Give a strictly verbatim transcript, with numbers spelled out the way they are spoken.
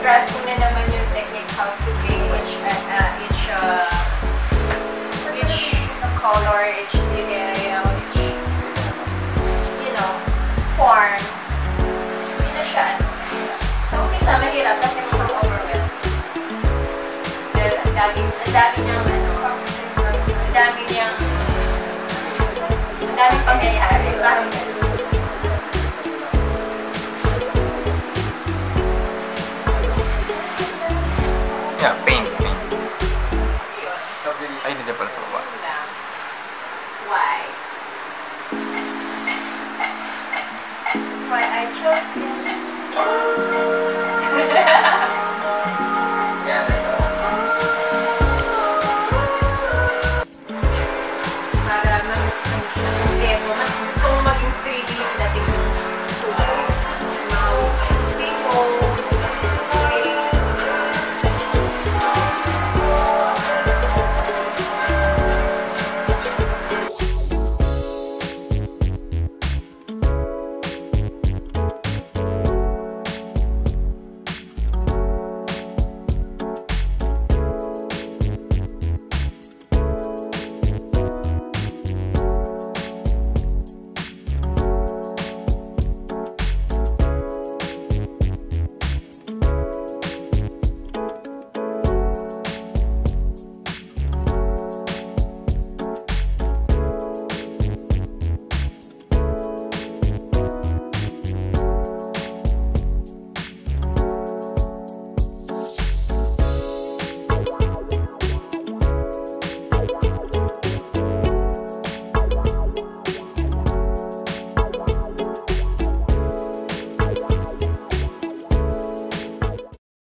grasp mo na naman yung technique how to paint each, uh, each, uh, each color, each detail, each, you know, form. Hindi na siya. Sa umpisa, mahirap kasi makaka-overwhelm. Dahil ang dami, ang dami niyang, ano, ang dami niyang, ang daming pangyayari. Parang ganun. Yeah, paint, paint. Ay, nandiyan pala sa baba. Why? That's why I chose this. Para mas, mas, mas, mas gusto mo maging three D